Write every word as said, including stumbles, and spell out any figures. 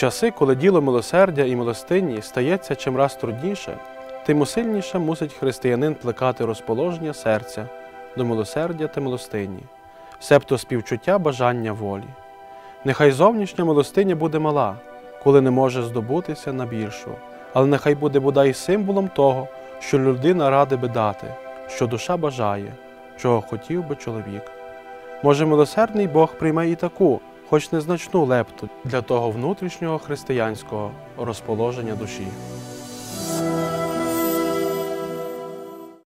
часи, коли діло милосердя і милостині стається чимраз трудніше, тим усильніше мусить християнин плекати розположення серця до милосердя та милостині, себто співчуття бажання волі. Нехай зовнішня милостиня буде мала, коли не може здобутися на більшу, але нехай буде бодай символом того, що людина ради би дати, що душа бажає, чого хотів би чоловік. Може, милосердний Бог прийме і таку, хоч незначну лепту для того внутрішнього християнського розположення душі.